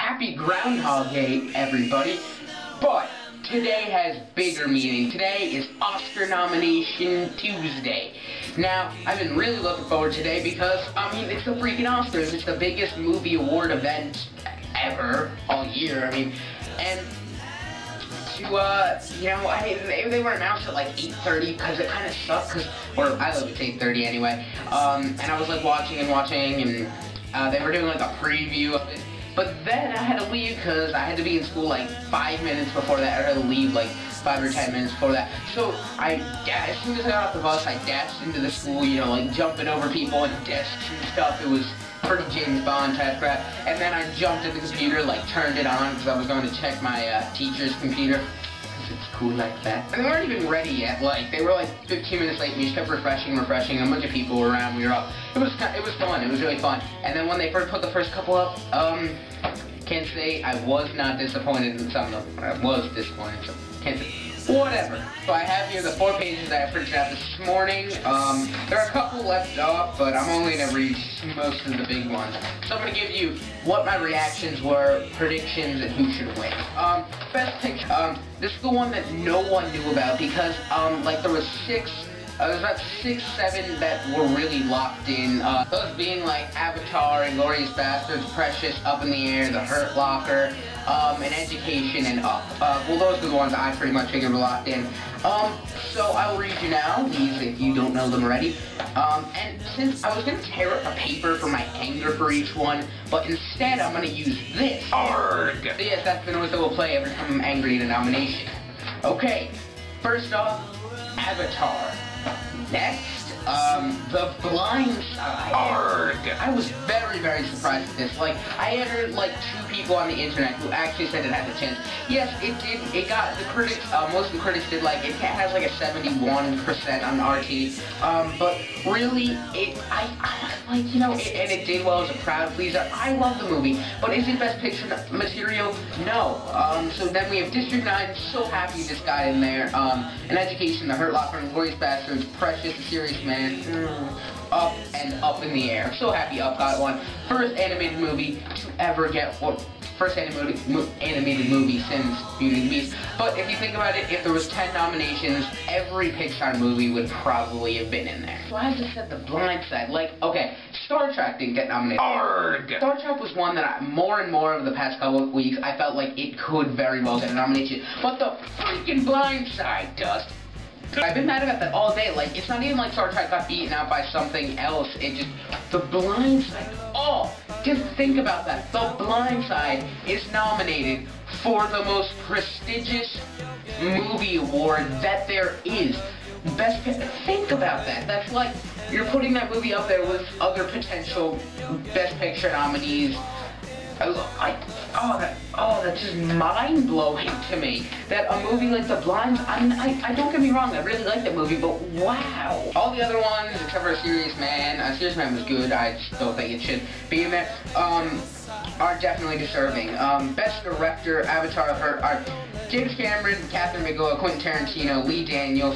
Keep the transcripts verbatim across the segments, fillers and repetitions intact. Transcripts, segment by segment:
happy Groundhog Day, everybody. But today has bigger meaning. Today is Oscar nomination Tuesday. Now, I've been really looking forward to today because, I mean, it's the freaking Oscars. It's the biggest movie award event ever, all year, I mean, and to, uh, you know, I mean, they, they were announced at like eight thirty because it kind of sucked, cause, or I love it's eight thirty anyway, um, and I was like watching and watching, and uh, they were doing like a preview of it, but then I had to leave because I had to be in school like five minutes before that. I had to leave like five or ten minutes before that, so I, as soon as I got off the bus, I dashed into the school, you know, like jumping over people and desks and stuff. It was pretty James Bond type crap, and then I jumped at the computer, like turned it on because I was going to check my uh, teacher's computer, because it's cool like that. And they weren't even ready yet, like, they were like fifteen minutes late, and we just kept refreshing, refreshing, and a bunch of people were around, we were up. It was, it was fun, it was really fun. And then when they first put the first couple up, um, can't say I was not disappointed in some of them. I was disappointed, so can't say. Whatever. So I have here the four pages that I printed out this morning. Um, there are a couple left off, but I'm only going to read most of the big ones. So I'm going to give you what my reactions were, predictions, and who should win. Um, best picture. Um, this is the one that no one knew about because, um, like there was six, uh, there's about six, seven that were really locked in. Uh, those being like Avatar, Inglourious Basterds, Precious, Up in the Air, The Hurt Locker, Um, and Education, and Up. Uh, well, those are the ones I pretty much figured were locked in. Um, so I will read you now, these if you don't know them already. Um, and since I was going to tear up a paper for my anger for each one, but instead I'm going to use this. Arrgh! So yes, that's the noise that will play every time I'm angry at a nomination. Okay, first off, Avatar. Next, um, The Blind Side. Arrgh! I was very, very surprised at this. Like, I had heard, like, two people on the internet who actually said it had a chance. Yes, it did, it got, the critics, uh, most of the critics did, like, it has, like, a seventy-one percent on R T, um, but really, it, I, I like, you know, it, and it did well as a crowd pleaser. I love the movie, but is it Best Picture material? No. Um, so then we have District nine, so happy this got in there, um, An Education, The Hurt Locker, Inglourious Basterds, Precious, A Serious Man, mm, Up, and Up in the Air. So happy Up got one. First animated movie to ever get one. First animated, mo animated movie since Beauty and the Beast. But if you think about it, if there was ten nominations, every Pixar movie would probably have been in there. So I just said The Blind Side. Like, okay, Star Trek didn't get nominated. Arrgh! Star Trek was one that I, more and more over the past couple of weeks, I felt like it could very well get a nomination. But The freaking Blind Side does. I've been mad about that all day. Like, it's not even like Star Trek got beaten out by something else. It just, The Blind Side. Oh, just think about that. The Blind Side is nominated for the most prestigious movie award that there is. Best Picture. Think about that. That's like, you're putting that movie up there with other potential Best Picture nominees. I, oh, that, oh, that's just mind-blowing to me. That a movie like The Blind, I mean, I, I don't get me wrong, I really like that movie, but wow. All the other ones, except for A Serious Man, A Serious Man was good, I just don't think it should be in there, um, are definitely deserving. Um, Best Director, Avatar, are, are James Cameron, Catherine Bigelow, Quentin Tarantino, Lee Daniels,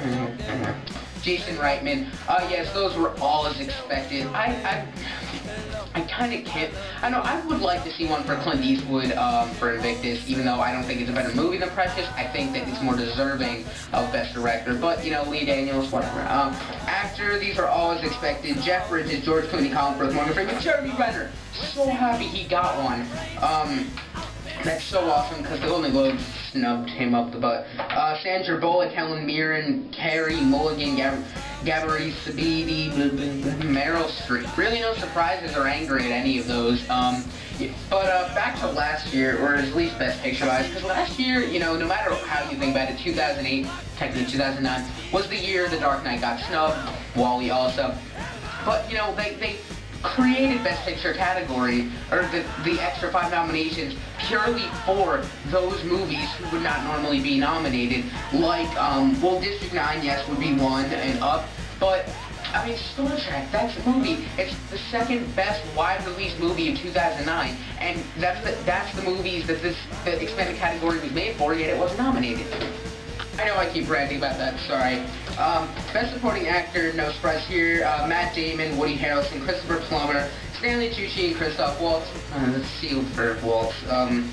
Jason Reitman. Uh, yes, those were all as expected. I, I, I kind of can't, I know, I would like to see one for Clint Eastwood, um, for Invictus, even though I don't think it's a better movie than Precious. I think that it's more deserving of Best Director, but, you know, Lee Daniels, whatever. Um, actor, these are all as expected. Jeff Bridges, George Clooney, Colin Firth, Morgan Freeman, Jeremy Renner. So happy he got one. Um, that's so awesome, because the Golden Globes snubbed him up the butt. Uh, Sandra Bullock, Helen Mirren, Carey Mulligan, Gab Gabourey Sidibe, Meryl Streep. Really no surprises or anger at any of those. Um, but uh, back to last year, or at least Best Picture-wise, because last year, you know, no matter how you think about it, two thousand eight, technically two thousand nine, was the year The Dark Knight got snubbed, Wall-E also. But, you know, they, they created Best Picture category, or the, the extra five nominations, purely for those movies who would not normally be nominated, like, um, well, District nine, yes, would be one, and Up, but, I mean, Star Trek, that's a movie, it's the second best wide-release movie of two thousand nine, and that's the, that's the movies that this the expanded category was made for, yet it wasn't nominated. I know I keep ranting about that, sorry. Um, Best Supporting Actor, no surprise here, uh, Matt Damon, Woody Harrelson, Christopher Plummer, Stanley Tucci and Christoph Waltz. Uh, let's see for Waltz. Um,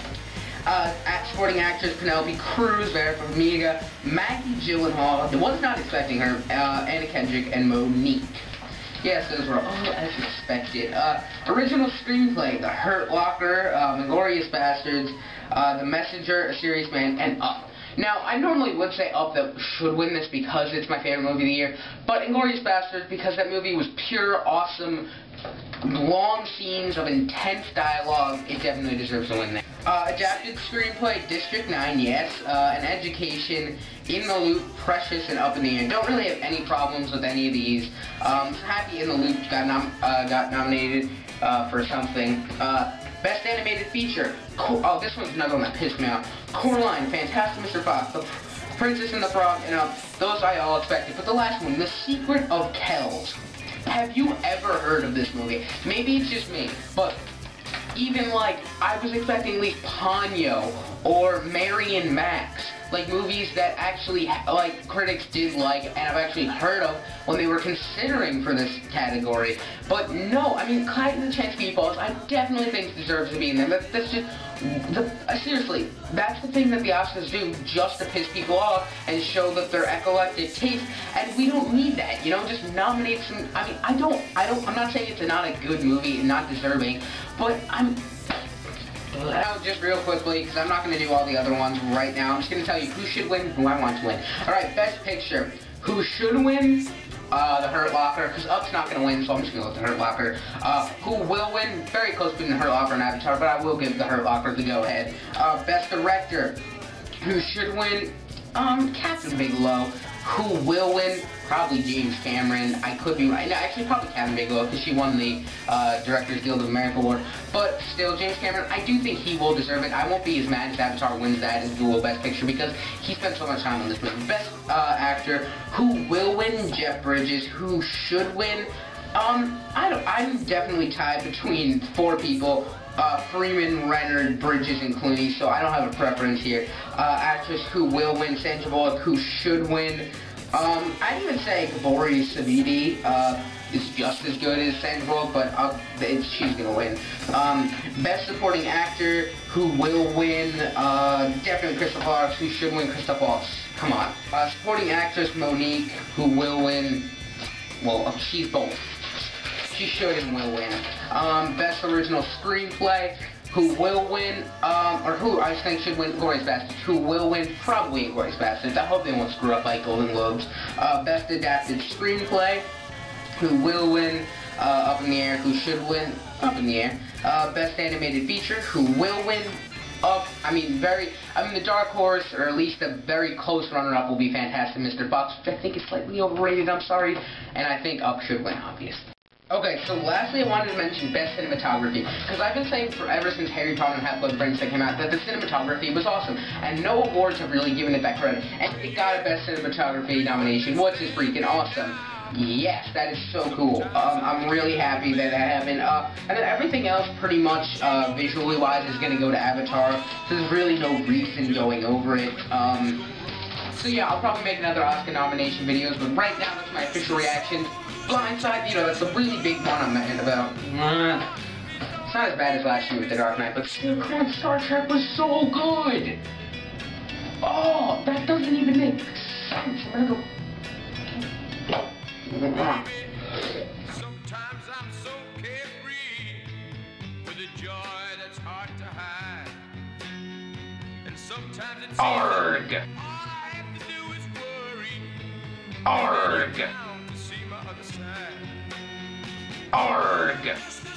uh, supporting actress Penelope Cruz, Vera Farmiga, Maggie Gyllenhaal. I was not expecting her. Uh, Anna Kendrick and Monique. Yes, those were all as expected. Uh, original screenplay: The Hurt Locker, um, Inglourious Bastards, uh, The Messenger, A Serious Man, and Up. Now, I normally would say Up that should win this because it's my favorite movie of the year, but Inglourious Bastards, because that movie was pure, awesome, long scenes of intense dialogue, it definitely deserves to win that. Uh, adapted screenplay: District nine, yes. Uh, An Education, In the Loop, Precious, and Up in the Air. Don't really have any problems with any of these. Um, happy In the Loop got, nom uh, got nominated uh, for something. Uh, Best Animated Feature. Co oh, this one's another one that pissed me off. Coraline, Fantastic Mister Fox, The Princess and the Frog, and uh, those I all expected. But the last one, The Secret of Kells. Have you ever heard of this movie? Maybe it's just me, but even like, I was expecting at least Ponyo or Mary and Max, like movies that actually, like, critics did like and I've actually heard of when they were considering for this category. But no, I mean, Clyde and the Chance Meatballs, I definitely think deserves to be in there. That, that's just, the, uh, seriously, that's the thing that the Oscars do, just to piss people off and show that they're eclectic taste, and we don't need that, you know, just nominate some, I mean, I don't, I don't, I'm not saying it's not a good movie and not deserving, but I'm, now, just real quickly, because I'm not going to do all the other ones right now, I'm just going to tell you who should win, who I want to win. Alright, Best Picture. Who should win? Uh, The Hurt Locker, because Up's not going to win, so I'm just going to go with The Hurt Locker. Uh, who will win? Very close between The Hurt Locker and Avatar, but I will give The Hurt Locker the go-ahead. Uh, Best Director. Who should win? Um, Captain Bigelow. Who will win? Probably James Cameron. I could be right. No, actually, probably Catherine Bigelow, because she won the uh, Directors Guild of America Award. But still, James Cameron, I do think he will deserve it. I won't be as mad if Avatar wins that as Google Best Picture, because he spent so much time on this movie. Best uh, Actor, who will win? Jeff Bridges. Who should win? Um, I don't. I'm definitely tied between four people. Uh, Freeman, Renner, Bridges, and Clooney, so I don't have a preference here. Uh, actress who will win, Sandra Bullock. Who should win? Um, I'd even say Gabori Savidi uh, is just as good as Sandra Bullock, but I'll, she's gonna win. Um, Best Supporting Actor, who will win? Uh, definitely Christoph Waltz. Who should win? Christoph Waltz. Come on. Uh, supporting Actress, Monique. Who will win? Well, she's both. She should and will win. Um, Best Original Screenplay. Who will win? Um, or who I think should win? Inglourious Bastards. Who will win? Probably Inglourious Bastards. I hope they won't screw up like Golden Globes. Uh, Best Adapted Screenplay. Who will win? Uh, Up in the Air. Who should win? Up in the Air. Uh, Best Animated Feature. Who will win? Up. I mean, very. I mean, the dark horse, or at least a very close runner-up, will be Fantastic Mister Fox, which I think is slightly overrated. I'm sorry, and I think Up should win, obviously. Okay, so lastly I wanted to mention Best Cinematography, because I've been saying forever since Harry Potter and Half-Blood Prince came out that the cinematography was awesome, and no awards have really given it that credit, and it got a Best Cinematography nomination, which is freaking awesome. Yes, that is so cool. Um, I'm really happy that that happened. Uh, and then everything else, pretty much, uh, visually-wise, is going to go to Avatar, so there's really no reason going over it. Um, so yeah, I'll probably make another Oscar nomination videos, but right now, that's my official reaction. Blindside, you know, that's a really big one I'm mad about. It's not as bad as last year with The Dark Knight, but still, come on, Star Trek was so good! Oh, that doesn't even make sense. I'm gonna go... Sometimes I'm so carefree, with a joy that's hard to hide. And sometimes it seems Arg! all I have to do is worry. Arg! To see my other side. Arg!